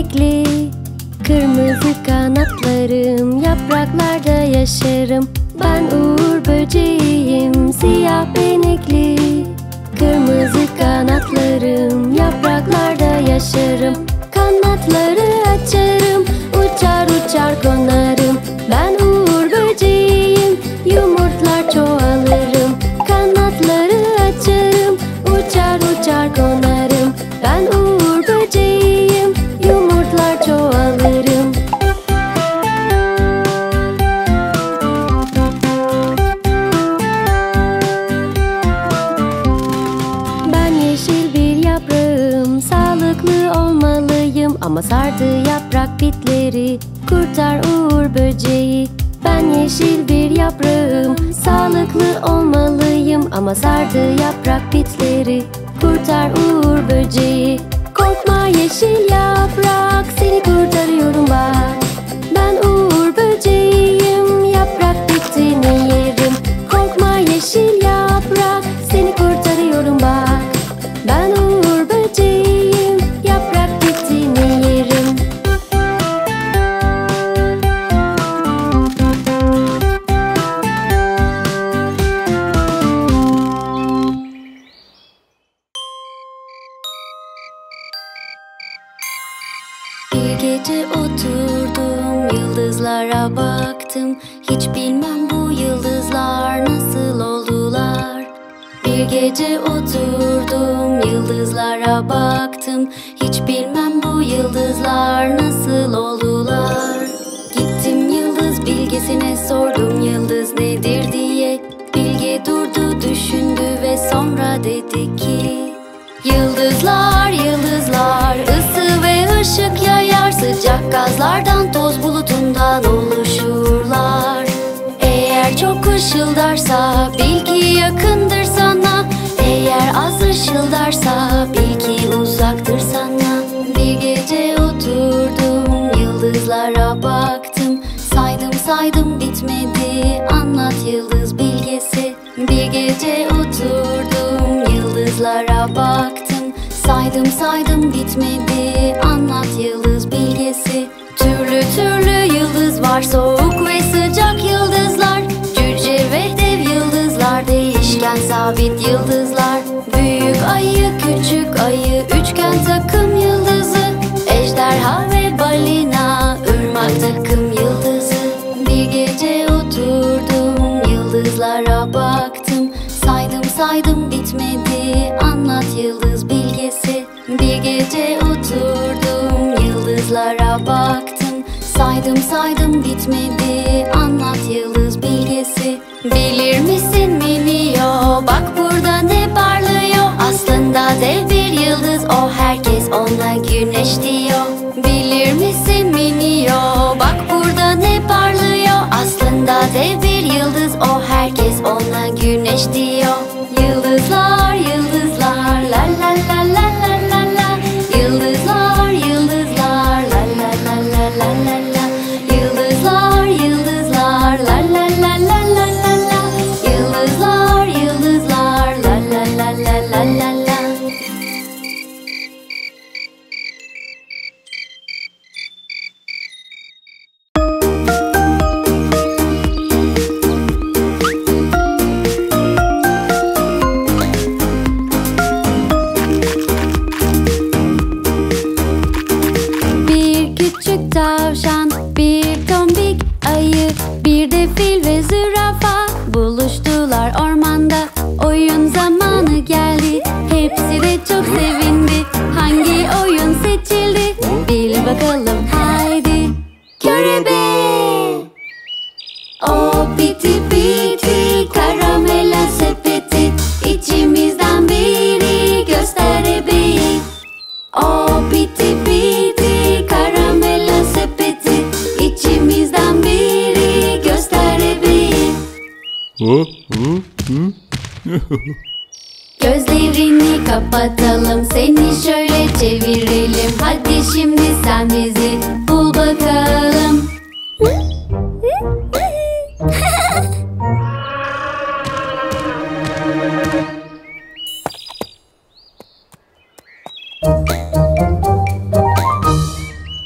benekli. Kırmızı kanatlarım, yapraklarda yaşarım. Ben Uğur Böceğiyim, siyah benekli. Kırmızı kanatlarım, yapraklarda yaşarım. Kanatları açarım, uçar uçar konarım. Ben Uğur Böceğiyim, yumurtlar çoğalırım. Kanatları açarım, uçar uçar konarım. Ben Uğur Böceğiyim, yumurtlar çoğalırım. Ben yeşil bir yaprağım, sağlıklı olmalıyım. Ama sardı yaprak bitleri, kurtar Uğur Böceği. Ben yeşil bir yaprağım, sağlıklı olmalıyım. Ama sardı yaprak bitleri, kurtar Uğur Böceği. Korkma yeşil yaprak, seni kurtarıyorum bak. Ben Uğur Böceğiyim, yaprak bitini yerim. Korkma yeşil yaprak, seni kurtarıyorum bak. Ben Uğur Böceğiyim, yaprak bitini yerim. Bir gece oturdum, yıldızlara baktım. Hiç bilmem bu yıldızlar nasıl oldular. Bir gece oturdum, yıldızlara baktım. Hiç bilmem bu yıldızlar nasıl oldular. Gittim yıldız bilgesine, sordum yıldız nedir diye. Bilge durdu, düşündü ve sonra dedi ki: yıldızlar, yıldızlar, ısı ve ışık yayar. Sıcak gazlardan, toz bulutundan oluşurlar. Eğer çok ışıldarsa bil ki yakındır sana. Eğer az ışıldarsa bil ki uzaktır sana. Bir gece oturdum, yıldızlara baktım. Saydım saydım bitmedi, anlat yıldız bilgesi. Bir gece oturdum, yıldızlara baktım. Saydım saydım bitmedi, anlat yıldız bilgesi. Türlü türlü yıldız var, soğuk ve sıcak yıldızlar. Cüce ve dev yıldızlar, değişken sabit yıldızlar. Büyük ayı, küçük ayı, üçgen takım yıldızı. Ejderha ve balina, ırmak takım yıldızı. Bir gece oturdum, yıldızlara baktım. Saydım saydım bitmedi, anlat yıldız bilgesi. Bir gece oturdum, yıldızlara baktım. Saydım saydım bitmedi, anlat yıldız bilgesi. Bilir misin Miniyo, bak burada ne parlıyor. Aslında dev bir yıldız o, herkes ona güneş diyor. Bilir misin Miniyo, bak burada ne parlıyor. Aslında dev bir yıldız o, herkes ona güneş diyor. Yıldızlar, yıldızlar, la la la la la la la. Yıldızlar, yıldızlar, la la la la la la la. Yıldızlar, yıldızlar, la la la la la la la. Yıldızlar, yıldızlar, la la la la la la la. Bir küçük tavşan, bir tombik ayı, bir de fil ve zürafa buluştular ormanda. Oyun zamanı geldi, hepsi de çok sevindi. Hangi oyun seçildi? Bil bakalım haydi. Körebe! O piti piti karamela sepeti, içimizden biri gösterebeyi. O piti piti karamela sepeti, içimizden biri gösterebeyi. Gözlerini kapatalım, seni şöyle çevirelim. Hadi şimdi sen bizi bul bakalım.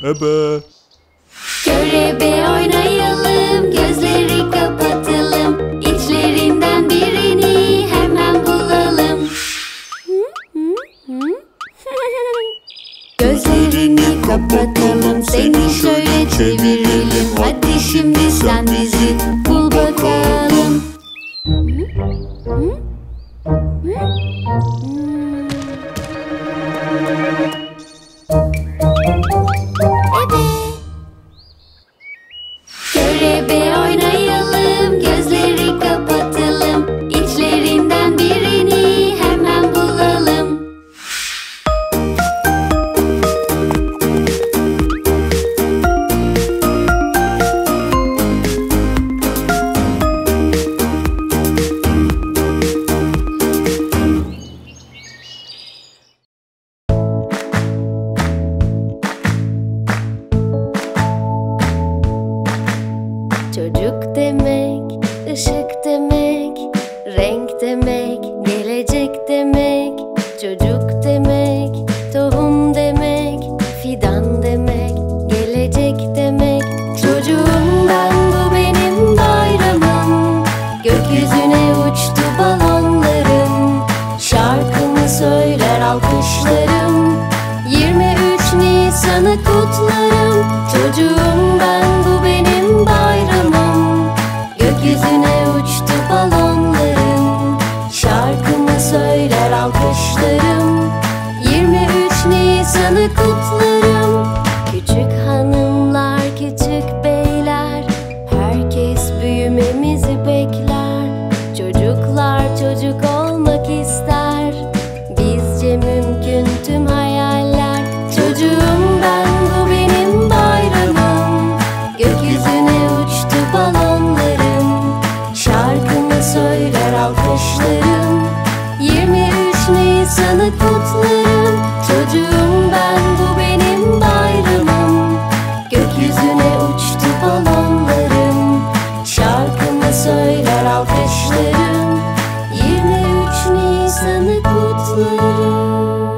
Ebe. Körebe oynayalım, gözleri kapatalım, İçlerinden birini hemen bulalım. Gözlerini kapatalım, seni şöyle çevirelim. Hadi şimdi sen bizi bul bakalım. Körebe oynayalım, gözleri kapatalım, İçlerinden birini hemen bulalım. Çocuk demek, ışık demek, renk demek, gelecek demek. Çocuk demek, tohum demek, fidan demek, gelecek demek. Çocuğum ben, bu benim bayramım. Gökyüzüne uçtu balonlarım, şarkımı söyler alkışlarım. 23 Nisan'ı kutlarım. Çocuğum ben, bu benim bayramım. Gökyüzüne uçtu balonlarım, şarkımı söyler alkışlarım. 23 Nisan'ı kutlarım. Küçük hanımlar, küçük beyler, herkes büyümemizi bekler. Çocuklar çocuk olmak ister, bizce mümkün tüm hayaller. Çocuğum ben, bu benim bayramım. Gökyüzüne uçtu balonlarım, şarkımı söyler alkışlarım. 23 Nisan'ı kutlarım. Çocuğum ben, bu benim bayramım. Gökyüzüne uçtu balonlarım, şarkımı söyler alkışlarım. 23 Nisan'ı kutlarım.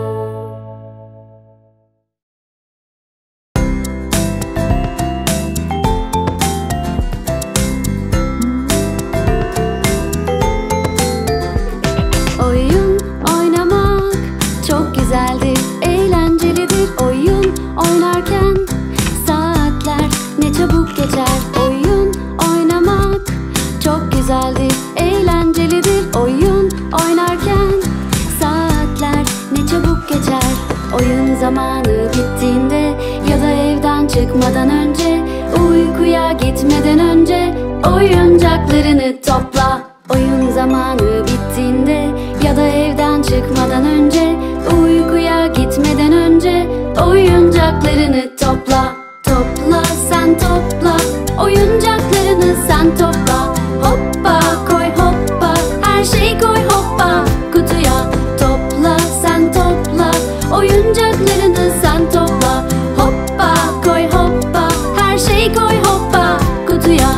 Oyun oynamak çok güzeldir, eğlencelidir. Oyun oynarken saatler ne çabuk geçer. Oyun oynamak çok güzeldir, eğlencelidir. Oyun oynarken saatler ne çabuk geçer. Oyun zamanı bittiğinde ya da evden çıkmadan önce, uykuya gitmeden önce oyuncaklarını topla. Oyun zamanı bittiğinde ya da evden çıkmadan önce, uykuya gitmeden önce oyuncaklarını topla. Topla sen topla, oyuncaklarını sen topla. Hoppa koy hoppa, her şeyi koy hoppa kutuya. Topla sen topla, oyuncaklarını sen topla. Hoppa koy hoppa, her şeyi koy hoppa kutuya.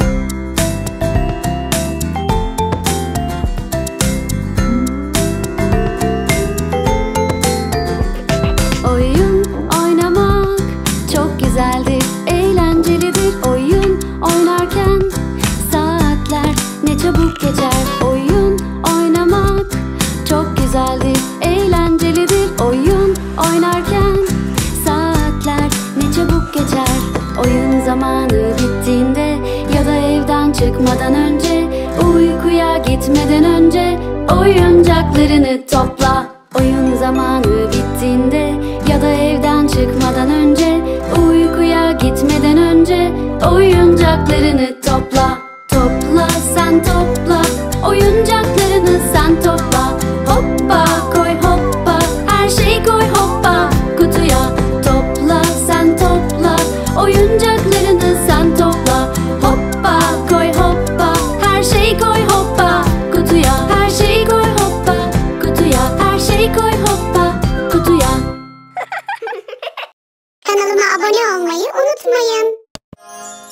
Oyun oynamak çok güzeldir, eğlencelidir. Oyun oynarken saatler ne çabuk geçer. Oyun oynamak çok güzeldir, eğlencelidir. Oyun oynarken saatler ne çabuk geçer. Oyun zamanı bittiğinde ya da evden çıkmadan önce, uykuya gitmeden önce oyuncaklarını topla. Oyun zamanı bittiğinde ya da evden çıkmadan önce, uykuya gitmeden önce oyuncaklarını topla. Topla sen topla, oyuncaklarını sen topla. Hoppa koy hoppa, her şeyi koy hoppa kutuya. Topla sen topla, oyuncaklarını sen topla. Hoppa koy hoppa, her şeyi koy hoppa kutuya. Her şeyi koy hoppa kutuya. Her şeyi koy hoppa kutuya. Kanalıma abone olmayı unutmayın.